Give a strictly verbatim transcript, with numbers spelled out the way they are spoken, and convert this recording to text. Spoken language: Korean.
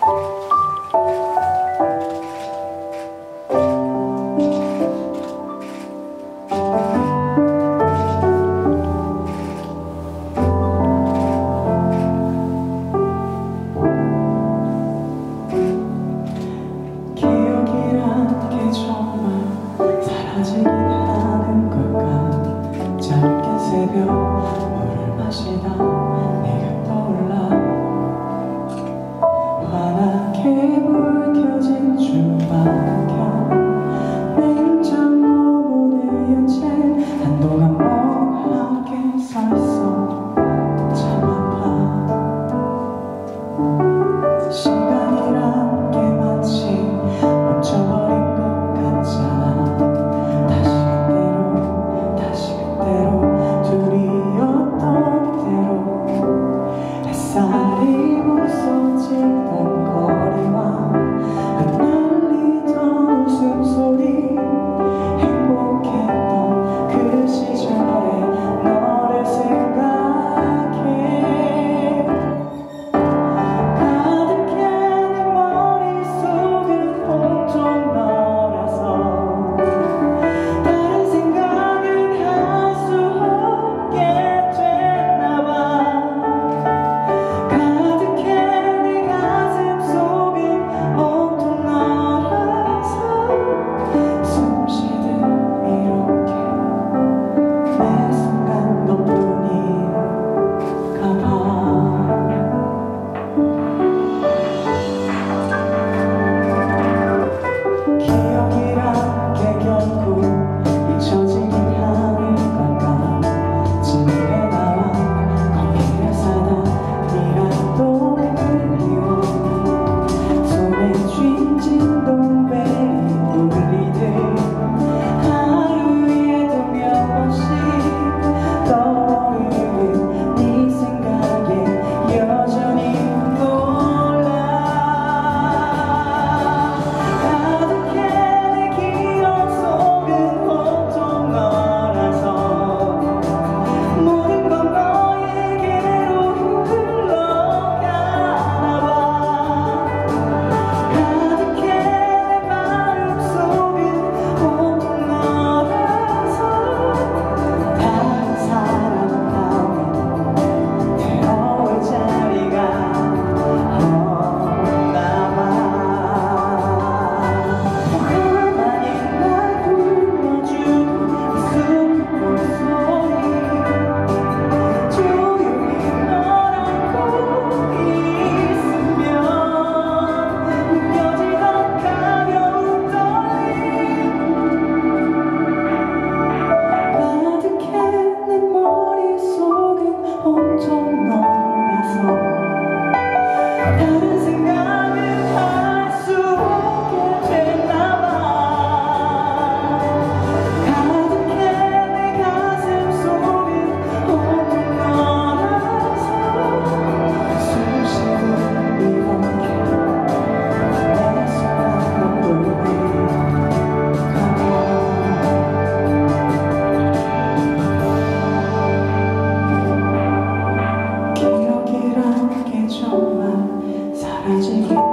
사라지긴 하는 걸까. 짧게 새벽 물을 마시다 네가 떠올라. 환하게 불 켜진 주방경 냉장고 문을 연 채 한동안 멍하게 서있어. 참 아파. 시간이란 게 마치 멈춰버린 것 같잖아. 햇살이 부서지던 거리와 흩날리던 웃음소리, 행복했던 그 시절에 너를 생각해. 가득해 내 머릿속은 온통 너라서 다른 생각은 할 수 없게 됐나봐. 정말 사라지기